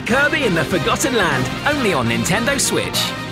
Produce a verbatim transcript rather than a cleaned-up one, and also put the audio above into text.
Kirby in the Forgotten Land, only on Nintendo Switch.